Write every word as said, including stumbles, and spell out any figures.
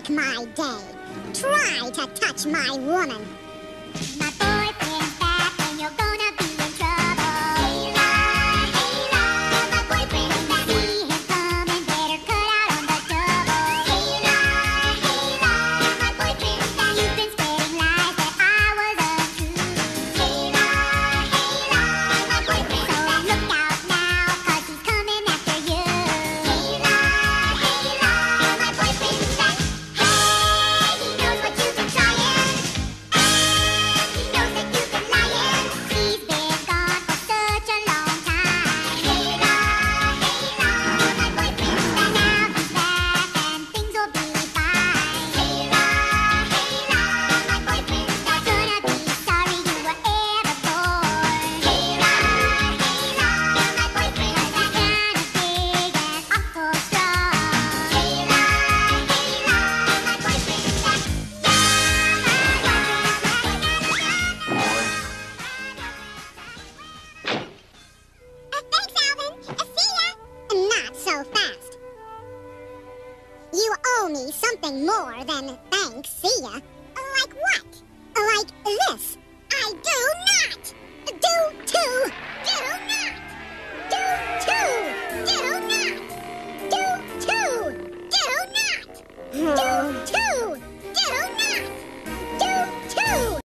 make my day. Try to touch my woman. My boyfriend's back and you're gonna be in trouble. Hey, love, hey, love, my boyfriend's back. See him coming, better cut out on the double. Hey, love, hey, love, my boyfriend's back. You've been spreading lies that I was untrue. Hey, love, hey, love, my boyfriend's back. So look out now, 'cause he's coming after you. Hey, love, hey, love, my boyfriend's back. Hey, he knows what you've been trying. He knows that you've been lying. He's been gone for such a long time. Hey, love, hey, love, my boyfriend's back. Now he's back and things will be fine. Hey, love, hey, love, my boyfriend's back. Gonna be sorry you were ever born. Hey, love, hey, love, my boyfriend's back. Kinda big and awful strong. Hey, love, hey, love, my boyfriend's back. Yeah, my boyfriend's back. Uh, thanks, Alvin. Uh, see ya. Not so fast. You owe me something more than thanks, see ya. Like what? Like this. I do not do to